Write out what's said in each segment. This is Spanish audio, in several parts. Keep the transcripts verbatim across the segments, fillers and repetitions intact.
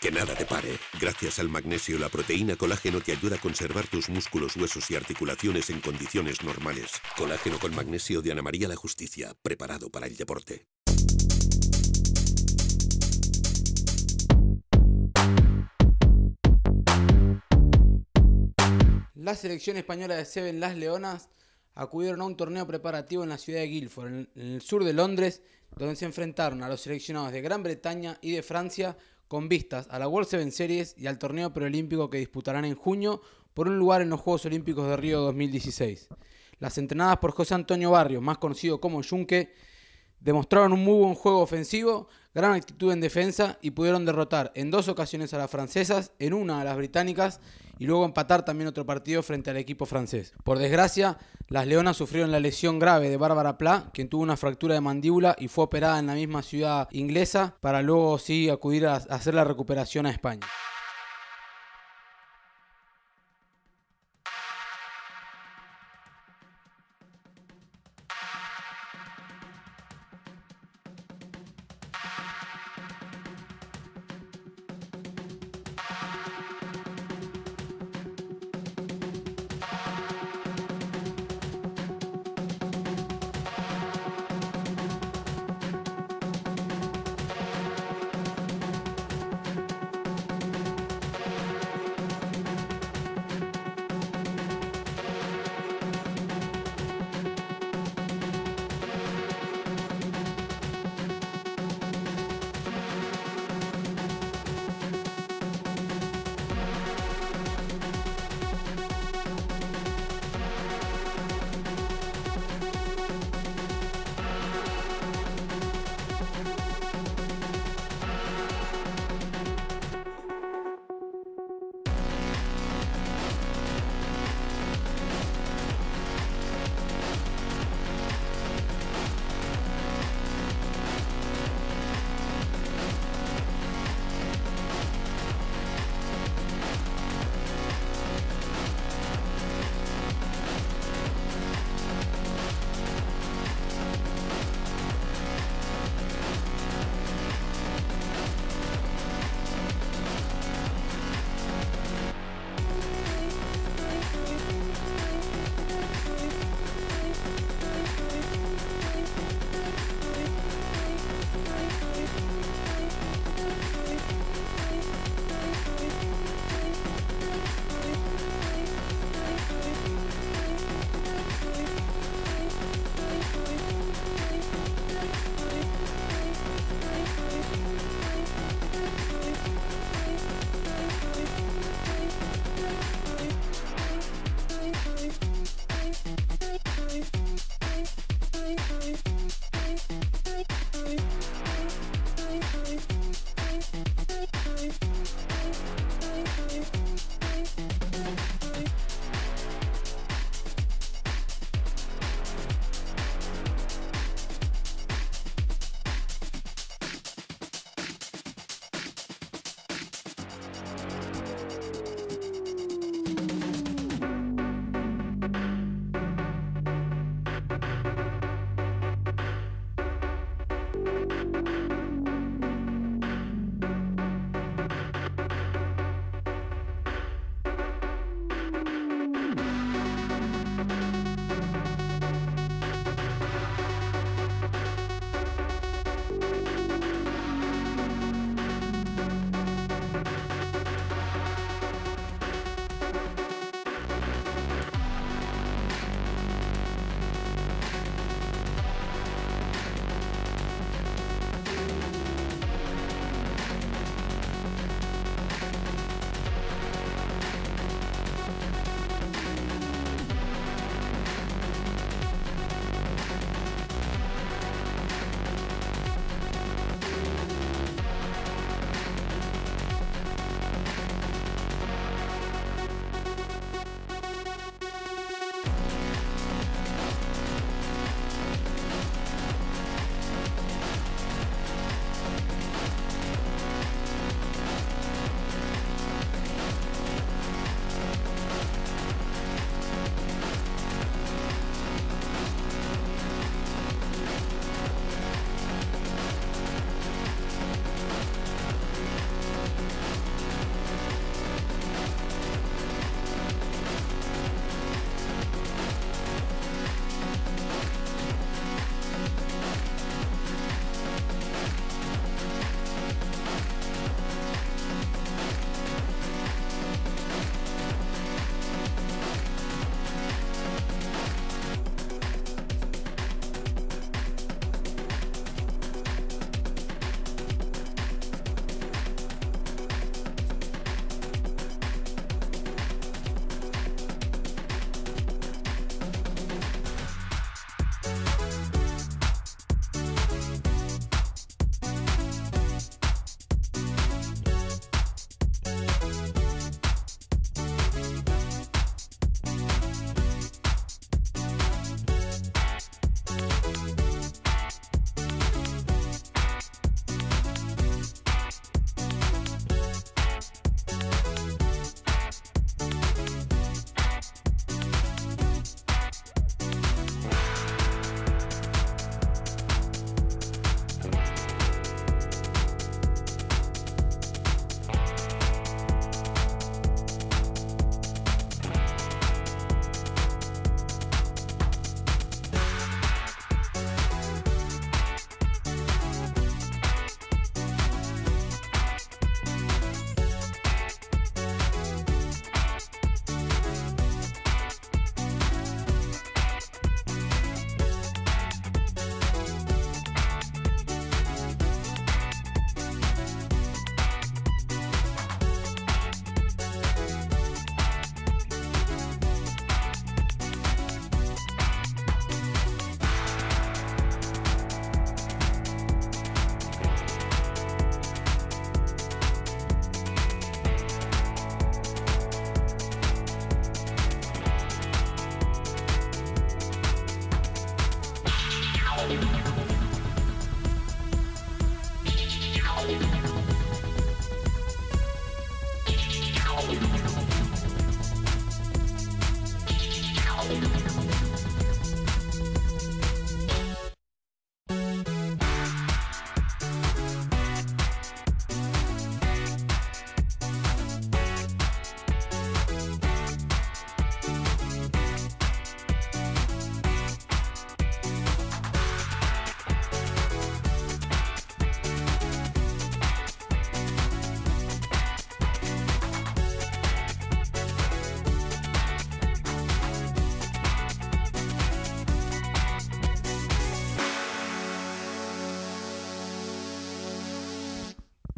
que nada te pare. Gracias al magnesio, la proteína colágeno te ayuda a conservar tus músculos, huesos y articulaciones en condiciones normales. Colágeno con magnesio de Ana María La Justicia, preparado para el deporte. La selección española de Seven Las Leonas acudieron a un torneo preparativo en la ciudad de Guildford, en el sur de Londres, donde se enfrentaron a los seleccionados de Gran Bretaña y de Francia con vistas a la World Seven Series y al torneo preolímpico que disputarán en junio por un lugar en los Juegos Olímpicos de Río dos mil dieciséis. Las entrenadas por José Antonio Barrios, más conocido como Yunque, demostraron un muy buen juego ofensivo, gran actitud en defensa y pudieron derrotar en dos ocasiones a las francesas, en una a las británicas y luego empatar también otro partido frente al equipo francés. Por desgracia, las leonas sufrieron la lesión grave de Bárbara Pla, quien tuvo una fractura de mandíbula y fue operada en la misma ciudad inglesa para luego sí acudir a hacer la recuperación a España.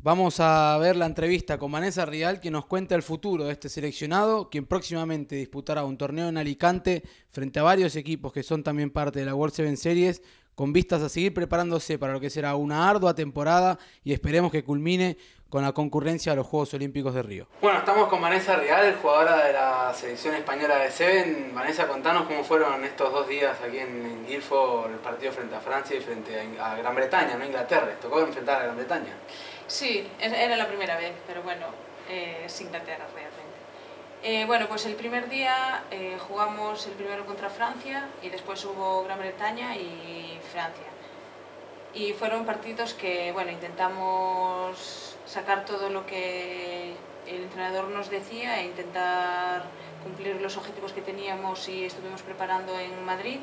Vamos a ver la entrevista con Vanessa Rial, que nos cuenta el futuro de este seleccionado, quien próximamente disputará un torneo en Alicante frente a varios equipos que son también parte de la World Seven Series, con vistas a seguir preparándose para lo que será una ardua temporada y esperemos que culmine con la concurrencia a los Juegos Olímpicos de Río. Bueno, estamos con Vanessa Rial, jugadora de la selección española de Seven. Vanessa, contanos cómo fueron estos dos días aquí en, en Guildford, el partido frente a Francia y frente a, a Gran Bretaña, ¿no? Inglaterra. ¿Les tocó enfrentar a Gran Bretaña? Sí, era la primera vez, pero bueno, eh, es Inglaterra realmente. Eh, bueno, pues el primer día eh, jugamos el primero contra Francia y después hubo Gran Bretaña y Francia. Y fueron partidos que, bueno, intentamos sacar todo lo que el entrenador nos decía e intentar cumplir los objetivos que teníamos y estuvimos preparando en Madrid.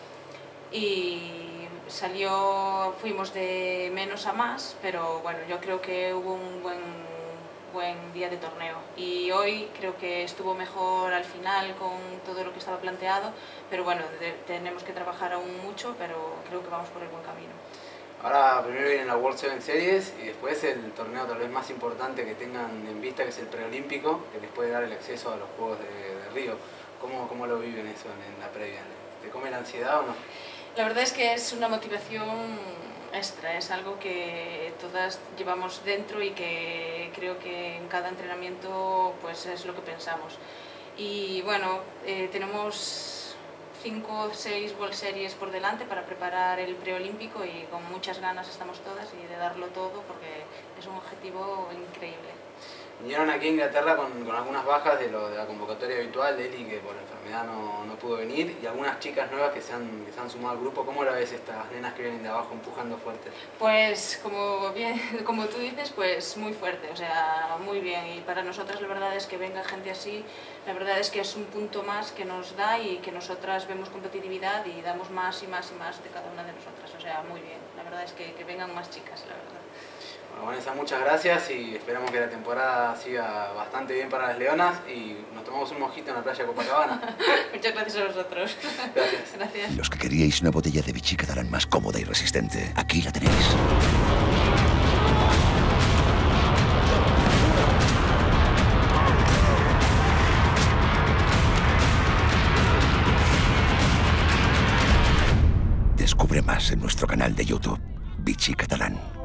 Y salió, fuimos de menos a más, pero bueno, yo creo que hubo un buen, buen día de torneo. Y hoy creo que estuvo mejor al final con todo lo que estaba planteado, pero bueno, de, tenemos que trabajar aún mucho, pero creo que vamos por el buen camino. Ahora primero viene la World Seven Series y después el torneo tal vez más importante que tengan en vista, que es el preolímpico, que les puede dar el acceso a los Juegos de, de Río. ¿Cómo, ¿Cómo lo viven eso en, en la previa? ¿Te come la ansiedad o no? La verdad es que es una motivación extra, es algo que todas llevamos dentro y que creo que en cada entrenamiento pues es lo que pensamos. Y bueno, eh, tenemos cinco o seis World Series por delante para preparar el preolímpico y con muchas ganas estamos todas y de darlo todo porque es un objetivo increíble. Vinieron aquí a Inglaterra con, con algunas bajas de, lo, de la convocatoria habitual de Eli, que por enfermedad no, no pudo venir, y algunas chicas nuevas que se, han, que se han sumado al grupo. ¿Cómo la ves estas nenas que vienen de abajo empujando fuerte? Pues como, bien, como tú dices, pues muy fuerte, o sea, muy bien. Y para nosotras la verdad es que venga gente así, la verdad es que es un punto más que nos da y que nosotras vemos competitividad y damos más y más y más de cada una de nosotras. O sea, muy bien. La verdad es que, que vengan más chicas, la verdad. Bueno, Vanessa, muchas gracias y esperamos que la temporada siga bastante bien para las leonas y nos tomamos un mojito en la playa de Copacabana. Muchas gracias a vosotros. Gracias. Gracias. Los que queríais una botella de Vichy Catalán más cómoda y resistente, aquí la tenéis. Descubre más en nuestro canal de YouTube, Vichy Catalán.